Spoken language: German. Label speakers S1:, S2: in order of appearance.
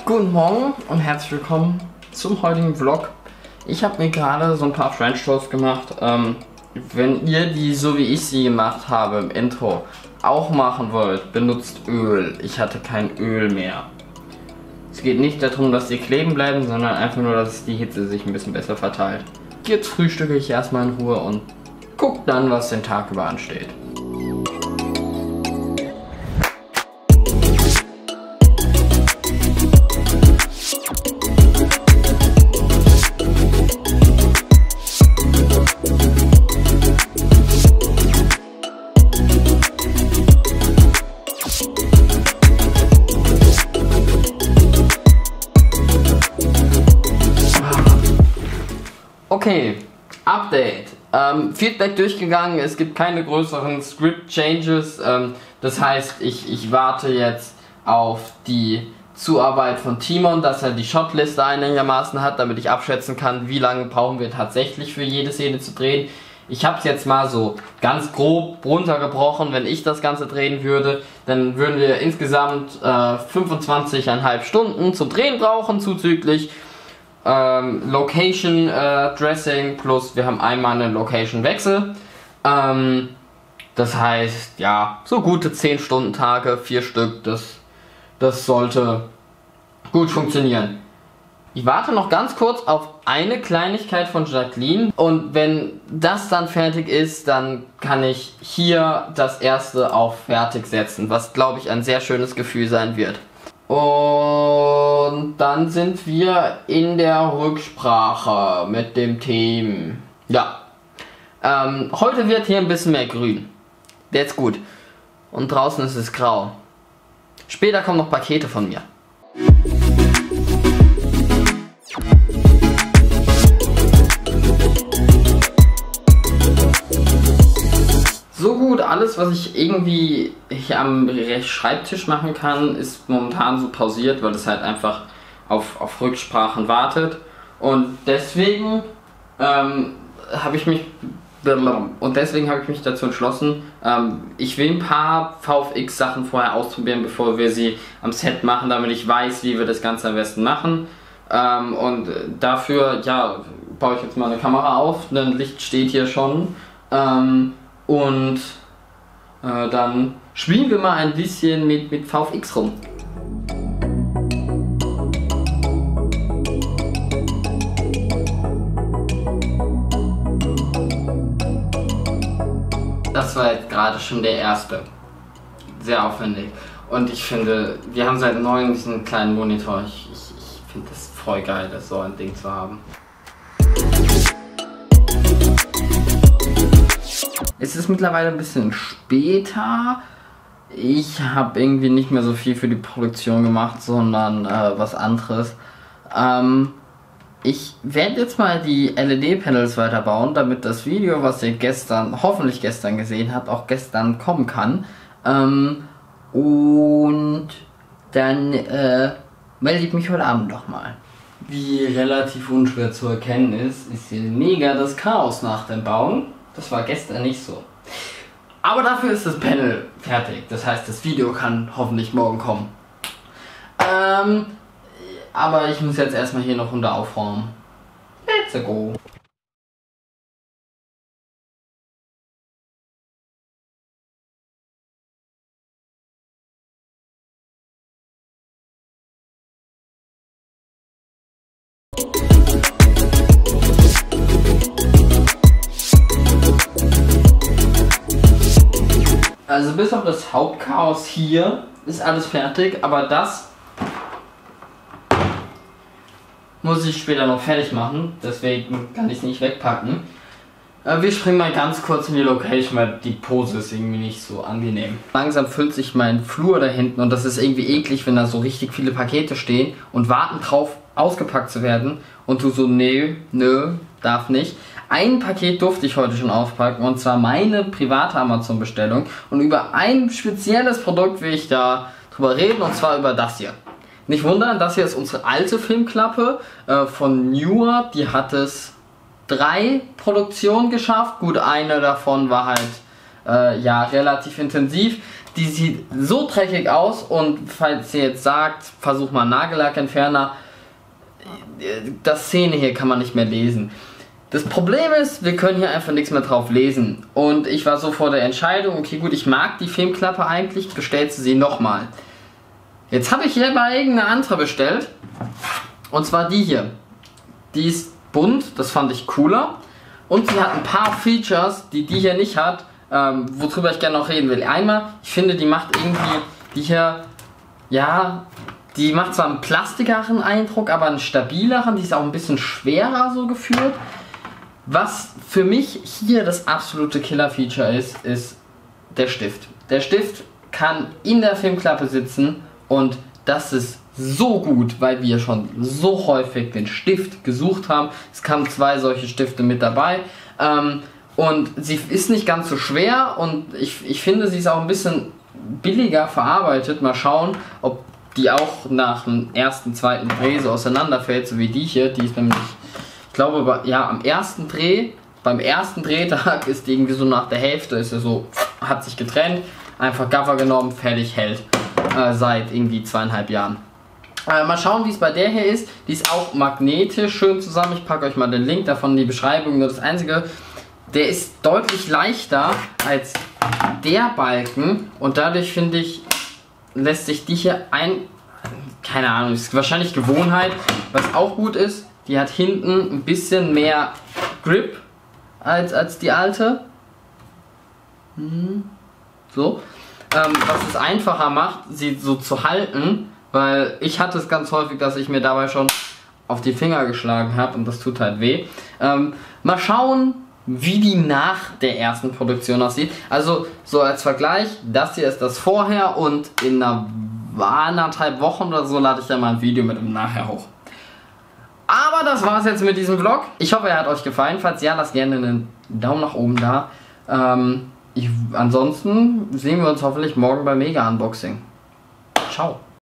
S1: Guten Morgen und herzlich willkommen zum heutigen Vlog. Ich habe mir gerade so ein paar French Toast gemacht. Wenn ihr die, so wie ich sie gemacht habe im Intro, auch machen wollt, benutzt Öl. Ich hatte kein Öl mehr. Es geht nicht darum, dass die kleben bleiben, sondern einfach nur, dass die Hitze sich ein bisschen besser verteilt. Jetzt frühstücke ich erstmal in Ruhe und guck dann, was den Tag über ansteht. Okay, Update. Feedback durchgegangen, es gibt keine größeren Script-Changes. Das heißt, ich warte jetzt auf die Zuarbeit von Timon, dass er die Shotliste einigermaßen hat, damit ich abschätzen kann, wie lange brauchen wir tatsächlich für jede Szene zu drehen. Ich habe es jetzt mal so ganz grob runtergebrochen. Wenn ich das Ganze drehen würde, dann würden wir insgesamt 25,5 Stunden zum Drehen brauchen, zuzüglich Location Dressing, plus wir haben einmal einen Location Wechsel. Das heißt, ja, so gute 10 Stunden Tage, 4 Stück, das sollte gut funktionieren. Ich warte noch ganz kurz auf eine Kleinigkeit von Jacqueline, und wenn das dann fertig ist, dann kann ich hier das erste auf fertig setzen, was, glaube ich, ein sehr schönes Gefühl sein wird. Und dann sind wir in der Rücksprache mit dem Team. Ja, heute wird hier ein bisschen mehr grün. Jetzt gut. Und draußen ist es grau. Später kommen noch Pakete von mir. So gut, alles was ich irgendwie hier am Schreibtisch machen kann, ist momentan so pausiert, weil es halt einfach auf Rücksprachen wartet. Und deswegen habe ich mich dazu entschlossen, ich will ein paar VFX Sachen vorher ausprobieren, bevor wir sie am Set machen, damit ich weiß, wie wir das Ganze am besten machen. Und dafür, ja, baue ich jetzt mal eine Kamera auf, ein Licht steht hier schon. Und dann spielen wir mal ein bisschen mit VFX rum. Das war jetzt gerade schon der erste. Sehr aufwendig. Und ich finde, wir haben seit neuem diesen kleinen Monitor. Ich finde das voll geil, das so ein Ding zu haben. Es ist mittlerweile ein bisschen später. Ich habe irgendwie nicht mehr so viel für die Produktion gemacht, sondern was anderes. Ich werde jetzt mal die LED-Panels weiterbauen, damit das Video, was ihr hoffentlich gestern gesehen habt, auch gestern kommen kann. Und dann melde ich mich heute Abend nochmal. Wie relativ unschwer zu erkennen ist hier mega das Chaos nach dem Bauen. Das war gestern nicht so. Aber dafür ist das Panel fertig. Das heißt, das Video kann hoffentlich morgen kommen. Aber ich muss jetzt erstmal hier noch runter aufräumen. Let's go. Also bis auf das Hauptchaos hier ist alles fertig, aber das muss ich später noch fertig machen, deswegen kann ich es nicht wegpacken. Wir springen mal ganz kurz in die Location, weil die Pose ist irgendwie nicht so angenehm. Langsam füllt sich mein Flur da hinten und das ist irgendwie eklig, wenn da so richtig viele Pakete stehen und warten drauf, ausgepackt zu werden, und du so, nö, darf nicht. Ein Paket durfte ich heute schon aufpacken, und zwar meine private Amazon-Bestellung, und über ein spezielles Produkt will ich da drüber reden, und zwar über das hier. Nicht wundern, das hier ist unsere alte Filmklappe von Newer, die hat es 3 Produktionen geschafft. Gut, eine davon war halt ja, relativ intensiv. Die sieht so dreckig aus und falls ihr jetzt sagt, versuch mal Nagellackentferner, das Szene hier kann man nicht mehr lesen. Das Problem ist, wir können hier einfach nichts mehr drauf lesen. Und ich war so vor der Entscheidung, okay gut, ich mag die Filmklappe eigentlich, bestellst du sie nochmal. Jetzt habe ich hier mal irgendeine andere bestellt. Und zwar die hier. Die ist bunt, das fand ich cooler. Und sie hat ein paar Features, die hier nicht hat, worüber ich gerne noch reden will. Einmal, ich finde, die macht irgendwie, die hier, ja, die macht zwar einen plastikeren Eindruck, aber einen stabileren, die ist auch ein bisschen schwerer so gefühlt. Was für mich hier das absolute Killer-Feature ist der Stift. Der Stift kann in der Filmklappe sitzen und das ist so gut, weil wir schon so häufig den Stift gesucht haben. Es kamen 2 solche Stifte mit dabei. Und sie ist nicht ganz so schwer und ich finde, sie ist auch ein bisschen billiger verarbeitet. Mal schauen, ob die auch nach dem ersten, zweiten Dreh so auseinanderfällt, so wie die hier. Die ist nämlich, ich glaube, ja, beim ersten Drehtag ist die irgendwie so nach der Hälfte, ist er so, hat sich getrennt, einfach Gaffer genommen, fertig, hält. Seit irgendwie 2,5 Jahren. Mal schauen, wie es bei der hier ist. Die ist auch magnetisch schön zusammen. Ich packe euch mal den Link davon in die Beschreibung. Nur das Einzige, der ist deutlich leichter als der Balken und dadurch finde ich, lässt sich die hier keine Ahnung, ist wahrscheinlich Gewohnheit. Was auch gut ist, die hat hinten ein bisschen mehr Grip als die alte. So. Was es einfacher macht, sie so zu halten, weil ich hatte es ganz häufig, dass ich mir dabei schon auf die Finger geschlagen habe und das tut halt weh. Mal schauen, wie die nach der ersten Produktion aussieht. Also so als Vergleich, das hier ist das Vorher und in anderthalb Wochen oder so lade ich ja mal ein Video mit dem Nachher hoch. Aber das war's jetzt mit diesem Vlog. Ich hoffe, er hat euch gefallen. Falls ja, lasst gerne einen Daumen nach oben da. Ansonsten sehen wir uns hoffentlich morgen beim Mega Unboxing. Ciao.